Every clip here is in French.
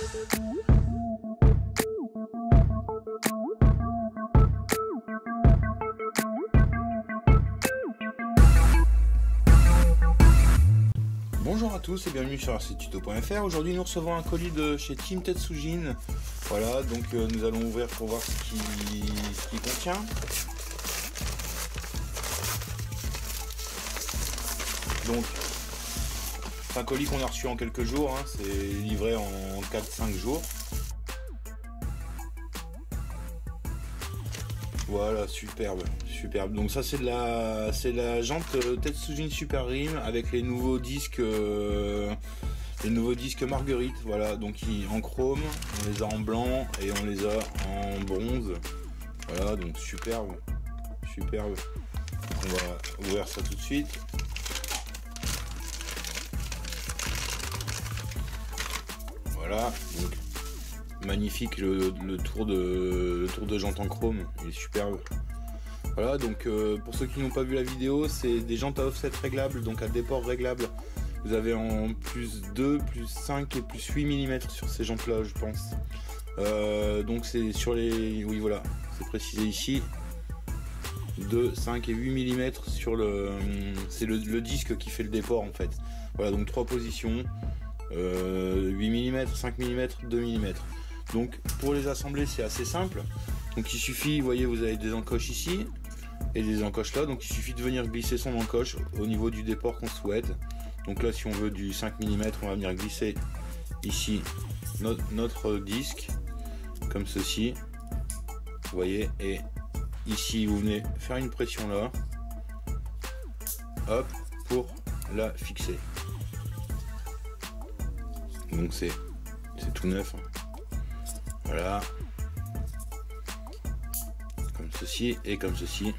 Bonjour à tous et bienvenue sur rctuto.fr. Aujourd'hui nous recevons un colis de chez Team Tetsujin. Voilà, donc nous allons ouvrir pour voir ce qu'il contient. Donc c'est un colis qu'on a reçu en quelques jours, hein. C'est livré en 4-5 jours. Voilà, superbe, superbe. Donc ça c'est la jante Tetsujin Super Rim avec les nouveaux disques Marguerite. Voilà, donc en chrome, on les a en blanc et on les a en bronze. Voilà, donc superbe, superbe. On va ouvrir ça tout de suite. Voilà, donc magnifique le tour de jante en chrome, il est superbe. Voilà, donc pour ceux qui n'ont pas vu la vidéo, c'est des jantes à offset réglables, donc à déport réglable. Vous avez en plus 2, plus 5 et plus 8 mm sur ces jantes là, je pense. Donc c'est sur les... Oui voilà, c'est précisé ici. 2, 5 et 8 mm sur le... C'est le disque qui fait le déport en fait. Voilà, donc 3 positions. 8 mm, 5 mm, 2 mm. Donc pour les assembler c'est assez simple. Donc il suffit, vous voyez, vous avez des encoches ici et des encoches là. Donc il suffit de venir glisser son encoche au niveau du déport qu'on souhaite. Donc là si on veut du 5 mm, on va venir glisser ici notre disque comme ceci. Vous voyez, et ici vous venez faire une pression là. Hop, pour la fixer. Donc c'est tout neuf, hein. Voilà, comme ceci et comme ceci.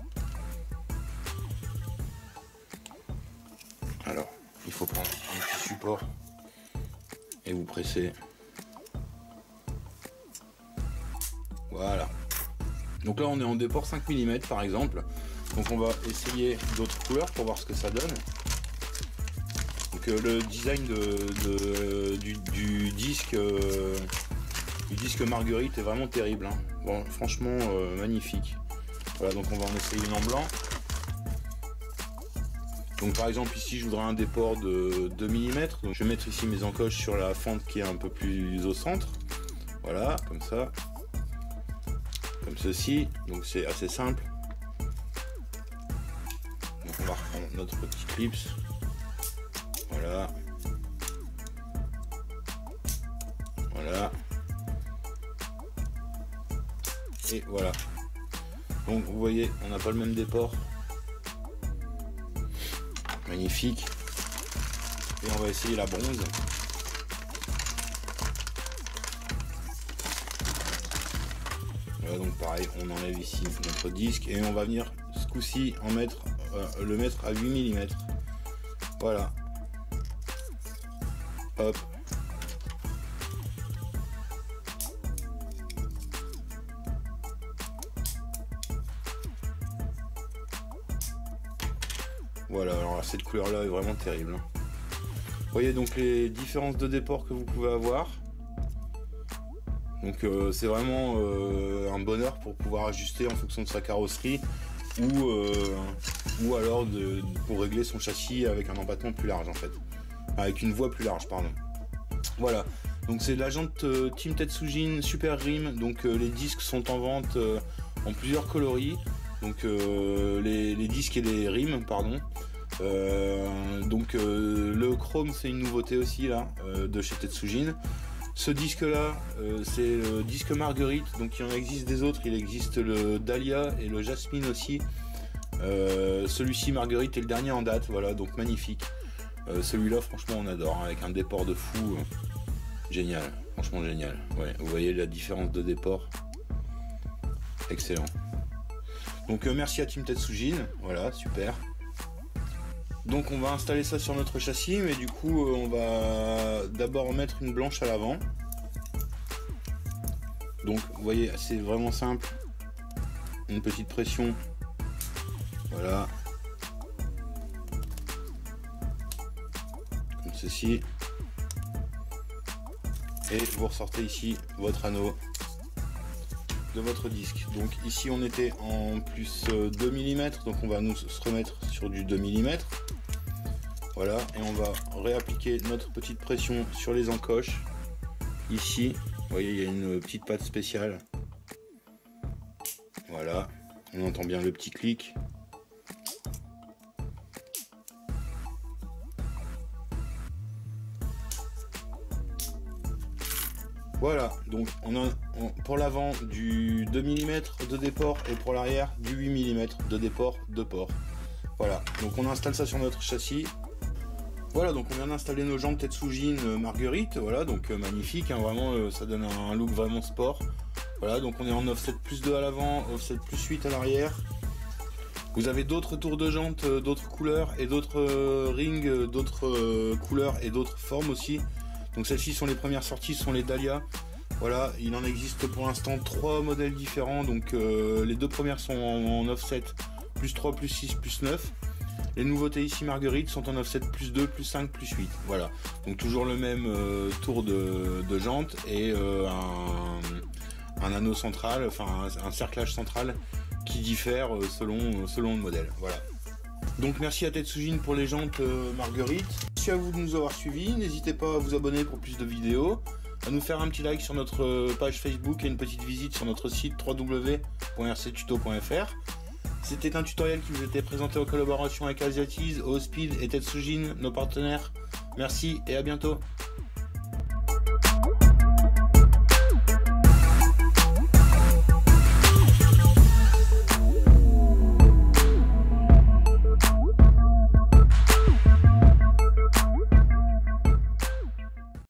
Alors il faut prendre un petit support et vous pressez. Voilà, donc là on est en déport 5 mm par exemple. Donc on va essayer d'autres couleurs pour voir ce que ça donne. Donc le design du disque Marguerite est vraiment terrible, hein. Bon, franchement magnifique. Voilà, donc on va en essayer une en blanc. Donc par exemple ici je voudrais un déport de 2 mm. Donc je vais mettre ici mes encoches sur la fente qui est un peu plus au centre. Voilà, comme ça. Comme ceci. Donc c'est assez simple. Donc on va reprendre notre petit clips. Voilà. Voilà. Et voilà. Donc vous voyez, on n'a pas le même déport. Magnifique. Et on va essayer la bronze. Voilà, donc pareil, on enlève ici notre disque et on va venir ce coup-ci le mettre à 8 mm. Voilà. Hop. Voilà, alors cette couleur là est vraiment terrible, hein. Vous voyez donc les différences de déport que vous pouvez avoir. Donc c'est vraiment un bonheur pour pouvoir ajuster en fonction de sa carrosserie ou alors pour régler son châssis avec un empattement plus large en fait. Avec une voie plus large, pardon. Voilà, donc c'est la jante Team Tetsujin Super Rim. Donc les disques sont en vente en plusieurs coloris. Donc les disques et les rims, pardon. Donc le chrome c'est une nouveauté aussi là de chez Tetsujin. Ce disque là c'est le disque Marguerite. Donc il en existe des autres, il existe le Dahlia et le Jasmine aussi. Celui-ci Marguerite est le dernier en date, voilà, donc magnifique. Celui-là franchement on adore, hein, avec un déport de fou, génial, franchement génial. Ouais, vous voyez la différence de déport, excellent. Donc merci à Team Tetsujin, voilà, super. Donc on va installer ça sur notre châssis, mais du coup on va d'abord mettre une blanche à l'avant. Donc vous voyez, c'est vraiment simple, une petite pression, voilà, comme ceci, et vous ressortez ici votre anneau de votre disque. Donc ici on était en plus 2 mm, donc on va nous se remettre sur du 2 mm. Voilà, et on va réappliquer notre petite pression sur les encoches. Ici, vous voyez, il y a une petite patte spéciale. Voilà, on entend bien le petit clic. Voilà, donc pour l'avant du 2 mm de déport et pour l'arrière du 8 mm de déport de port. Voilà, donc on installe ça sur notre châssis. Voilà, donc on vient d'installer nos jantes Tetsujin Marguerite, voilà, donc magnifique, hein, vraiment ça donne un look vraiment sport. Voilà, donc on est en offset plus 2 à l'avant, offset plus 8 à l'arrière. Vous avez d'autres tours de jantes, d'autres couleurs et d'autres rings, d'autres couleurs et d'autres formes aussi. Donc celles-ci sont les premières sorties, ce sont les Dahlia. Voilà, il en existe pour l'instant 3 modèles différents. Donc les 2 premières sont en offset plus 3, plus 6, plus 9. Les nouveautés ici Marguerite sont en offset plus 2, plus 5, plus 8. Voilà, donc toujours le même tour de jante et un anneau central, enfin un cerclage central qui diffère selon le modèle. Voilà. Donc merci à Tetsujin pour les jantes Marguerite. Merci à vous de nous avoir suivis. N'hésitez pas à vous abonner pour plus de vidéos, à nous faire un petit like sur notre page Facebook et une petite visite sur notre site www.rctuto.fr. C'était un tutoriel qui vous était présenté en collaboration avec Asiatiz, Ospeed et Tetsujin, nos partenaires. Merci et à bientôt.